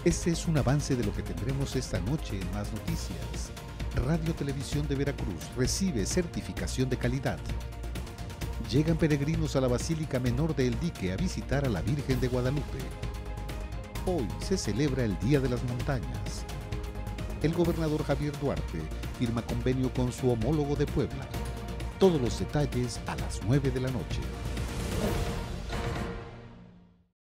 Este es un avance de lo que tendremos esta noche en Más Noticias. Radio Televisión de Veracruz recibe certificación de calidad. Llegan peregrinos a la Basílica Menor de El Dique a visitar a la Virgen de Guadalupe. Hoy se celebra el Día de las Montañas. El gobernador Javier Duarte firma convenio con su homólogo de Puebla. Todos los detalles a las 9 de la noche.